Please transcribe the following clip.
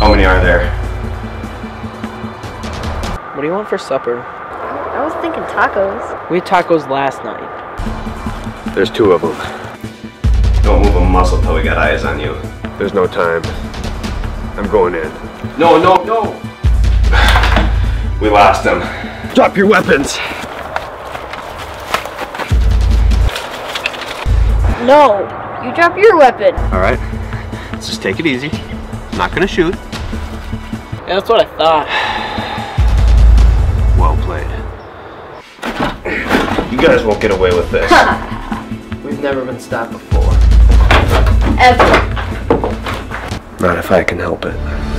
How many are there? What do you want for supper? I was thinking tacos. We had tacos last night. There's 2 of them. Don't move a muscle till we got eyes on you. There's no time. I'm going in. No, no, no! We lost him. Drop your weapons! No, you drop your weapon. Alright, let's just take it easy. I'm not gonna shoot. Yeah, that's what I thought. Well played. You guys won't get away with this. We've never been stopped before. Ever. Not if I can help it.